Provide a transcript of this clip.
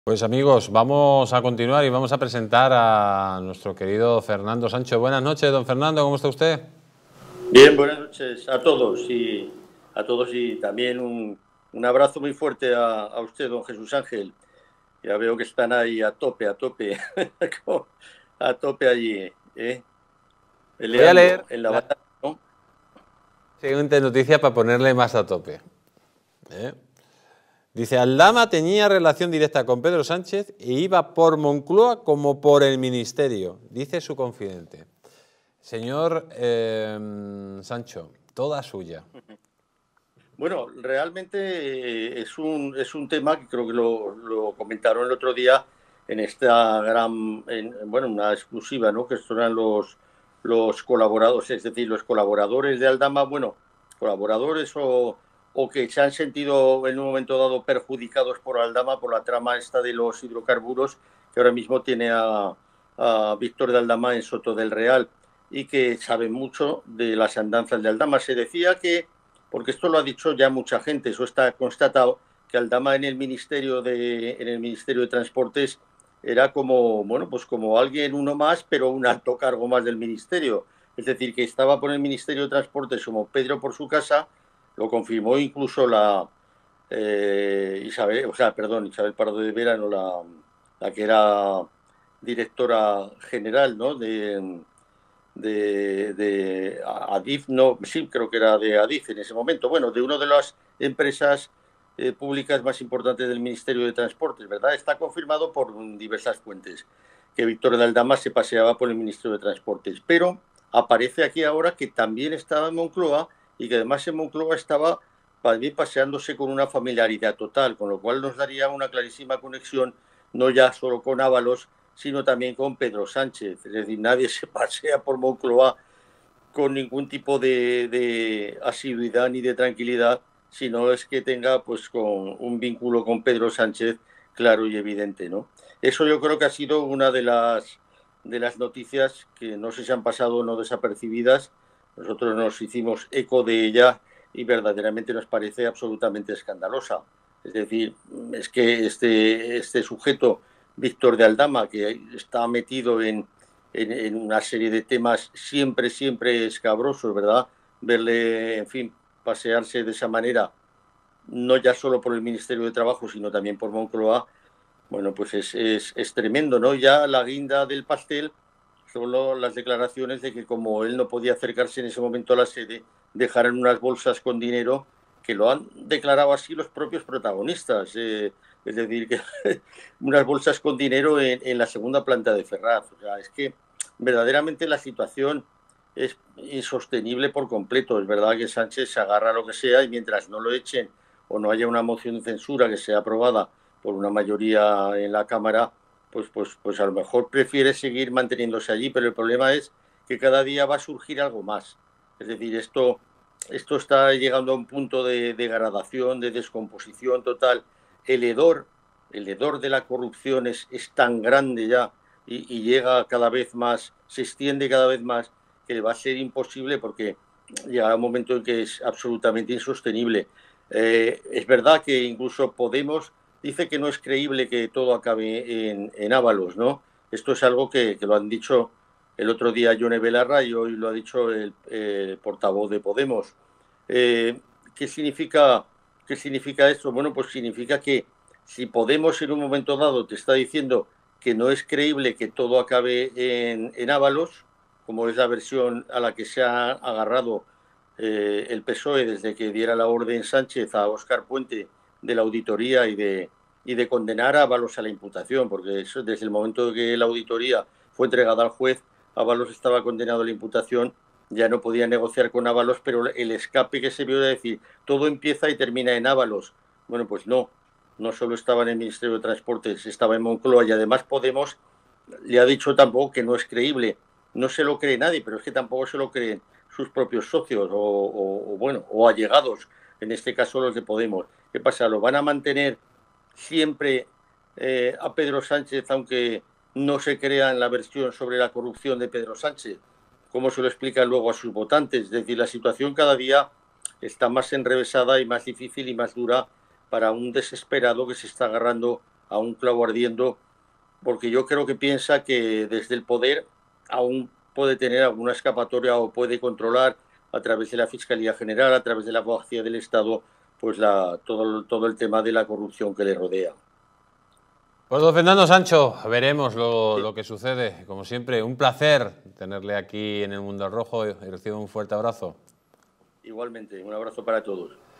Pues amigos, vamos a continuar y vamos a presentar a nuestro querido Fernando Sancho. Buenas noches, don Fernando, ¿cómo está usted? Bien, buenas noches a todos y también un abrazo muy fuerte a usted, don Jesús Ángel. Ya veo que están ahí a tope, a tope allí, Voy a leer peleando en la la batalla, ¿no? siguiente noticia para ponerle más a tope. Dice, Aldama tenía relación directa con Pedro Sánchez e iba por Moncloa como por el ministerio, dice su confidente. Señor Sancho, toda suya. Bueno, realmente es un tema que creo que lo comentaron el otro día en esta una exclusiva, ¿no? Que estos eran los colaboradores, es decir, los colaboradores de Aldama, bueno, colaboradores o que se han sentido en un momento dado perjudicados por Aldama, por la trama esta de los hidrocarburos, que ahora mismo tiene a Víctor de Aldama en Soto del Real y que saben mucho de las andanzas de Aldama. Se decía que porque esto lo ha dicho ya mucha gente, eso está constatado, que Aldama en el Ministerio de Transportes era como, bueno, pues como alguien uno más, pero un alto cargo más del Ministerio. Es decir, que estaba por el Ministerio de Transportes como Pedro por su casa, lo confirmó incluso Isabel Pardo de Vera, no, la que era directora general, ¿no? de Adif, no, sí, creo que era de Adif en ese momento, bueno, de una de las empresas públicas más importantes del Ministerio de Transportes, ¿verdad? Está confirmado por diversas fuentes que Víctor de Aldama se paseaba por el Ministerio de Transportes, pero aparece aquí ahora que también estaba en Moncloa y que además en Moncloa estaba también paseándose con una familiaridad total, con lo cual nos daría una clarísima conexión, no ya solo con Ábalos, sino también con Pedro Sánchez. Es decir, nadie se pasea por Moncloa con ningún tipo de asiduidad ni de tranquilidad, sino es que tenga pues con un vínculo con Pedro Sánchez claro y evidente, ¿no? Eso yo creo que ha sido una de las noticias que no sé si han pasado o no desapercibidas. Nosotros nos hicimos eco de ella y verdaderamente nos parece absolutamente escandalosa. Es decir, es que este sujeto, Víctor de Aldama, que está metido en una serie de temas siempre escabrosos, ¿verdad? Verle, en fin, pasearse de esa manera, no ya solo por el Ministerio de Trabajo, sino también por Moncloa, bueno, pues es tremendo, ¿no? Ya la guinda del pastel solo las declaraciones de que como él no podía acercarse en ese momento a la sede, dejaran unas bolsas con dinero que lo han declarado así los propios protagonistas. Es decir, que unas bolsas con dinero en la segunda planta de Ferraz. O sea, es que verdaderamente la situación es insostenible por completo. Es verdad que Sánchez se agarra a lo que sea y mientras no lo echen o no haya una moción de censura que sea aprobada por una mayoría en la Cámara, pues a lo mejor prefiere seguir manteniéndose allí, pero el problema es que cada día va a surgir algo más. Es decir, esto está llegando a un punto de degradación, de descomposición total. El hedor, el hedor de la corrupción es tan grande ya y llega cada vez más, se extiende cada vez más, que va a ser imposible porque llegará un momento en que es absolutamente insostenible. Es verdad que incluso Podemos dice que no es creíble que todo acabe en Ábalos, ¿no? Esto es algo que lo han dicho el otro día Yone Belarra y hoy lo ha dicho el portavoz de Podemos. ¿Qué significa esto? Bueno, pues significa que si Podemos en un momento dado te está diciendo que no es creíble que todo acabe en Ábalos, como es la versión a la que se ha agarrado el PSOE desde que diera la orden Sánchez a Óscar Puente de la auditoría y de condenar a Ábalos a la imputación, porque eso, desde el momento que la auditoría fue entregada al juez, Ábalos estaba condenado a la imputación, ya no podía negociar con Ábalos, pero el escape que se vio de decir todo empieza y termina en Ábalos. Bueno, pues no solo estaba en el Ministerio de Transportes, estaba en Moncloa y además Podemos le ha dicho tampoco que no es creíble. No se lo cree nadie, pero es que tampoco se lo creen sus propios socios o allegados, en este caso los de Podemos. ¿Qué pasa? ¿Lo van a mantener siempre a Pedro Sánchez, aunque no se crea en la versión sobre la corrupción de Pedro Sánchez? ¿Cómo se lo explican luego a sus votantes? Es decir, la situación cada día está más enrevesada y más difícil y más dura para un desesperado que se está agarrando a un clavo ardiendo, porque yo creo que piensa que desde el poder aún puede tener alguna escapatoria o puede controlar a través de la Fiscalía General, a través de la Abogacía del Estado, pues todo el tema de la corrupción que le rodea. Pues don Fernando Sancho, veremos lo que sucede. Como siempre, un placer tenerle aquí en el Mundo al Rojo y recibo un fuerte abrazo. Igualmente, un abrazo para todos.